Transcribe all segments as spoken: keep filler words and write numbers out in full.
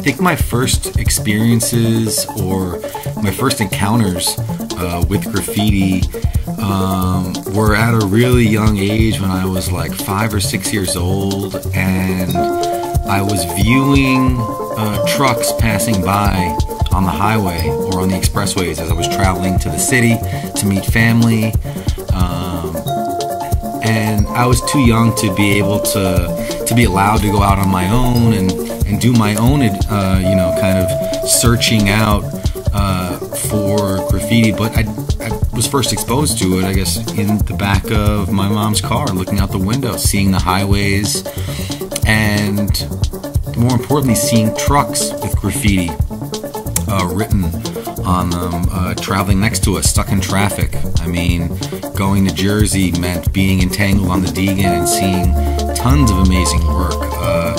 think my first experiences or my first encounters uh, with graffiti um, were at a really young age when I was like five or six years old, and I was viewing uh, trucks passing by on the highway or on the expressways as I was traveling to the city to meet family. Um, and I was too young to be able to to be allowed to go out on my own and, and do my own, uh, you know, kind of searching out uh, for graffiti. But I, I was first exposed to it, I guess, in the back of my mom's car, looking out the window, seeing the highways, and more importantly, seeing trucks with graffiti uh, written on them, uh, traveling next to us, stuck in traffic. I mean, going to Jersey meant being entangled on the Deegan and seeing tons of amazing work. Uh,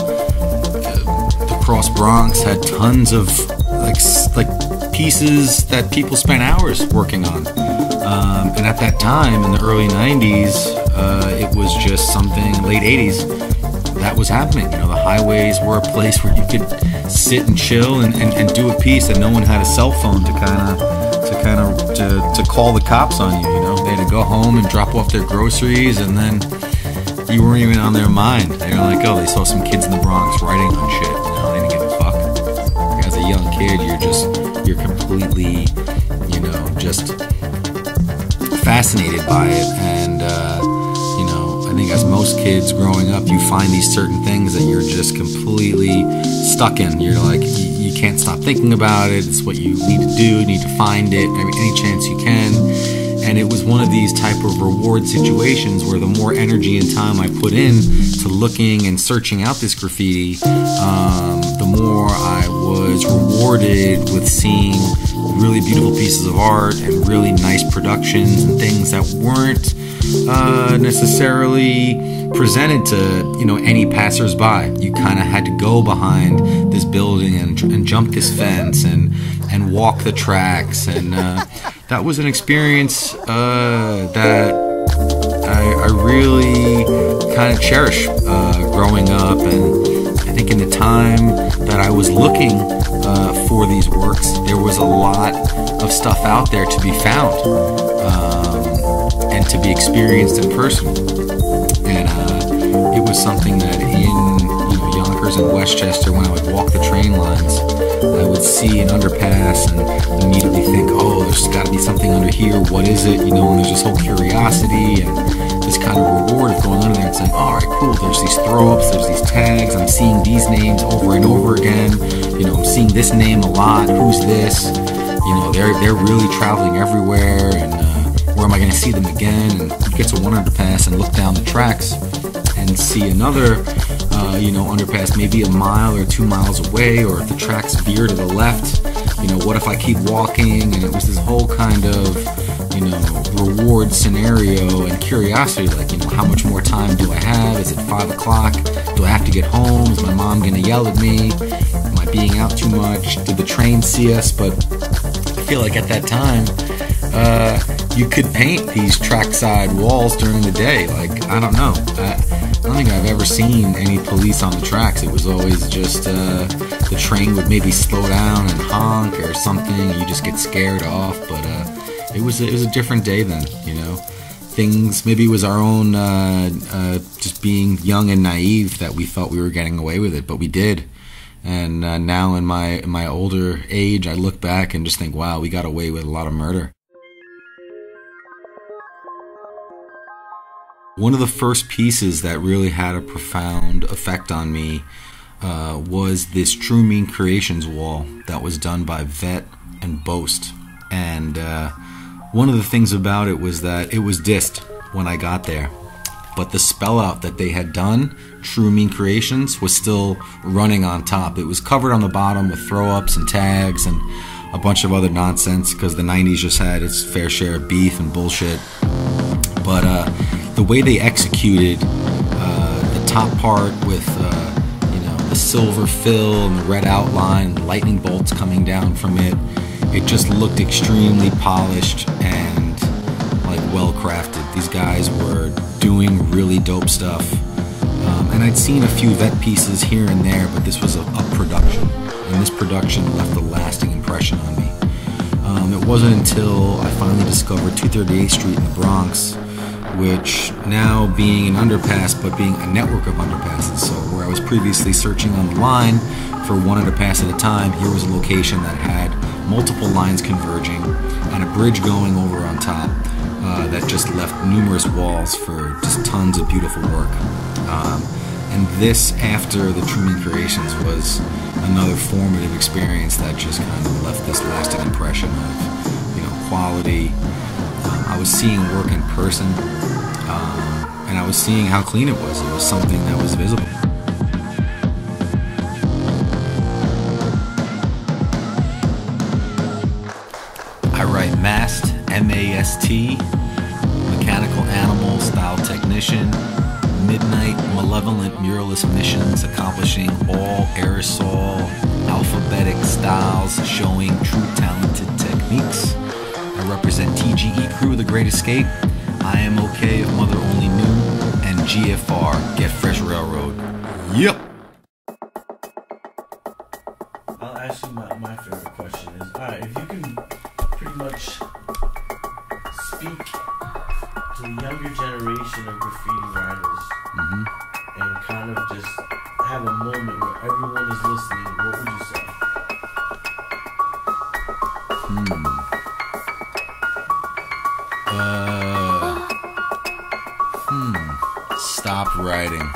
the Cross Bronx had tons of like like pieces that people spent hours working on. Um, and at that time, in the early nineties, uh, it was just something, late eighties, that was happening. You know, the highways were a place where you could sit and chill and, and, and do a piece, and no one had a cell phone to kind of to kind of to, to call the cops on you. You know, they had to go home and drop off their groceries, and then you weren't even on their mind. They were like, oh, they saw some kids in the Bronx writing on shit. You know, they didn't give a fuck. As a young kid, you're just you're completely, you know, just fascinated by it. And uh, you know, I think as most kids growing up, you find these certain things that you're just completely stuck in. You're like, you, you can't stop thinking about it. It's what you need to do. You need to find it every, any chance you can. And it was one of these type of reward situations where the more energy and time I put in to looking and searching out this graffiti, um, the more I was rewarded with seeing really beautiful pieces of art and really nice productions and things that weren't uh, necessarily presented to, you know, any passersby. You kind of had to go behind this building and, and jump this fence and and walk the tracks, and uh, that was an experience uh, that I, I really kind of cherish uh, growing up. And I think in the time that I was looking uh, for these works, there was a lot of stuff out there to be found um, and to be experienced in person. And uh, it was something that in, you know, Yonkers and Westchester, when I would walk the train lines, I would see an underpass and immediately think, oh, there's got to be something under here. What is it? You know, and there's this whole curiosity and this kind of reward of going under there and saying, all right, cool, there's these throw-ups, there's these tags, I'm seeing these names over and over again. You know, I'm seeing this name a lot. Who's this? You know, they're, they're really traveling everywhere, and uh, where am I going to see them again? And you get to one underpass and look down the tracks and see another, uh, you know, underpass maybe a mile or two miles away, or if the tracks veer to the left, you know, what if I keep walking? And it was this whole kind of, you know, reward scenario and curiosity, like, you know, how much more time do I have? Is it five o'clock? Do I have to get home? Is my mom gonna yell at me? Am I being out too much? Did the train see us? But I feel like at that time, uh, you could paint these trackside walls during the day. Like, I don't know. I, I don't think I've ever seen any police on the tracks. It was always just uh, the train would maybe slow down and honk or something, and you just get scared off. But uh, it was it was a different day then, you know. Things, maybe it was our own uh, uh, just being young and naive that we thought we were getting away with it, but we did. And uh, now in my in my older age, I look back and just think, wow, we got away with a lot of murder. One of the first pieces that really had a profound effect on me uh, was this True Mean Creations wall that was done by Vet and Boast. And uh, one of the things about it was that it was dissed when I got there, but the spell out that they had done, True Mean Creations, was still running on top. It was covered on the bottom with throw-ups and tags and a bunch of other nonsense, because the nineties just had its fair share of beef and bullshit. But uh, the way they executed uh, the top part with uh, you know, the silver fill and the red outline, the lightning bolts coming down from it, it just looked extremely polished and like well crafted. These guys were doing really dope stuff. Um, and I'd seen a few Vet pieces here and there, but this was a, a production. And post-production left a lasting impression on me. Um, it wasn't until I finally discovered two thirty-eighth Street in the Bronx, which now being an underpass, but being a network of underpasses. So where I was previously searching on the line for one underpass at a time, here was a location that had multiple lines converging and a bridge going over on top uh, that just left numerous walls for just tons of beautiful work. Um, and this, after the Truman Creations, was another formative experience that just kind of left this lasting impression of, you know, quality. Um, I was seeing work in person, um, and I was seeing how clean it was. It was something that was visible. I write MAST, M A S T, Mechanical Animal Style Technician, midnight malevolent muralist missions accomplishing all aerosol alphabetic styles showing true talented techniques. I represent T G E Crew, The Great Escape, I Am Okay if Mother Only Knew, and G F R, Get Fresh Railroad. Yep! I'll ask you my, my favorite question is, alright, if you can pretty much speak to the younger generation of graffiti writers, Mm-hmm. and kind of just have a moment where everyone is listening, what would you say? Hmm. Uh. Hmm. Stop writing.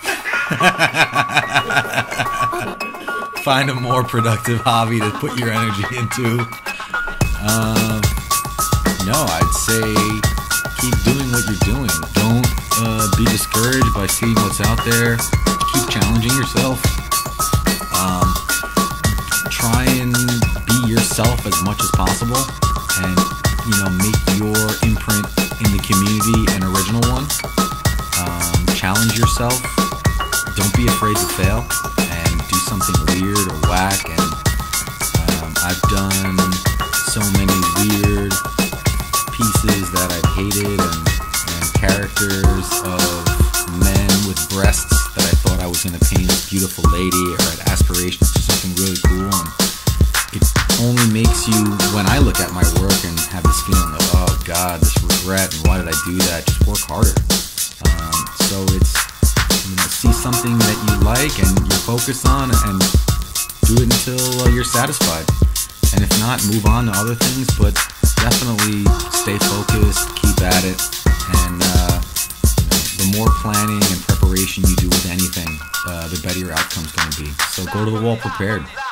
Find a more productive hobby to put your energy into. Um. No, I'd say keep doing what you're doing. Don't uh, be discouraged by seeing what's out there. Keep challenging yourself. Um, try and be yourself as much as possible, and you know, make your imprint in the community an original one. Um, challenge yourself. Don't be afraid to fail and do something weird or whack. And um, I've done so many weird pieces that I've hated, and, and characters of men with breasts that I thought I was going to paint a beautiful lady, or had aspirations to something really cool. And it only makes you, when I look at my work and have this feeling of, oh God, this regret, and why did I do that? Just work harder. Um, so it's, you know, see something that you like and you focus on, and do it until uh, you're satisfied. And if not, move on to other things, but definitely stay focused, keep at it, and uh, you know, the more planning and preparation you do with anything, uh, the better your outcome's going to be. So go to the wall prepared.